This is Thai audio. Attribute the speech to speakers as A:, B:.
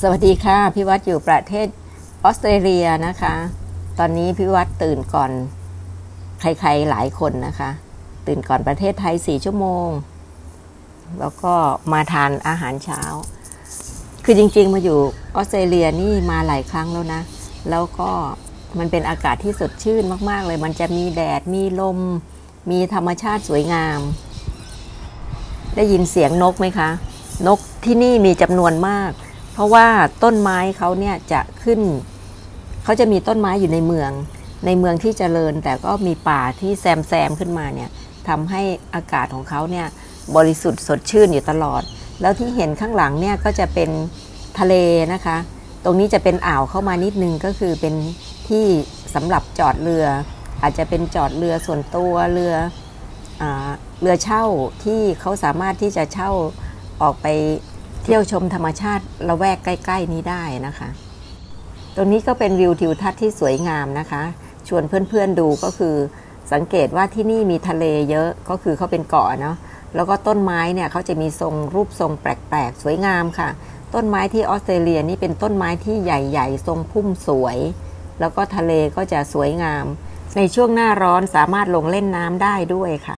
A: สวัสดีค่ะพี่วัดอยู่ประเทศออสเตรเลียนะคะตอนนี้พี่วัดตื่นก่อนใครๆหลายคนนะคะตื่นก่อนประเทศไทย4 ชั่วโมงแล้วก็มาทานอาหารเช้าคือจริงๆมาอยู่ออสเตรเลียนี่มาหลายครั้งแล้วนะแล้วก็มันเป็นอากาศที่สดชื่นมากๆเลยมันจะมีแดดมีลมมีธรรมชาติสวยงามได้ยินเสียงนกไหมคะนกที่นี่มีจำนวนมากเพราะว่าต้นไม้เขาเนี่ยจะขึ้นเขาจะมีต้นไม้อยู่ในเมืองที่เจริญแต่ก็มีป่าที่แซมขึ้นมาเนี่ยทำให้อากาศของเขาเนี่ยบริสุทธิ์สดชื่นอยู่ตลอดแล้วที่เห็นข้างหลังเนี่ยก็จะเป็นทะเลนะคะตรงนี้จะเป็นอ่าวเข้ามานิดนึงก็คือเป็นที่สำหรับจอดเรืออาจจะเป็นจอดเรือส่วนตัวเรือเช่าที่เขาสามารถที่จะเช่าออกไปเที่ยวชมธรรมชาติละแวกใกล้ๆนี้ได้นะคะตรงนี้ก็เป็นวิวทิวทัศน์ที่สวยงามนะคะชวนเพื่อนๆดูก็คือสังเกตว่าที่นี่มีทะเลเยอะก็คือเขาเป็นเกาะเนาะแล้วก็ต้นไม้เนี่ยเขาจะมีรูปทรงแปลกๆสวยงามค่ะต้นไม้ที่ออสเตรเลียนี่เป็นต้นไม้ที่ใหญ่ๆทรงพุ่มสวยแล้วก็ทะเลก็จะสวยงามในช่วงหน้าร้อนสามารถลงเล่นน้ำได้ด้วยค่ะ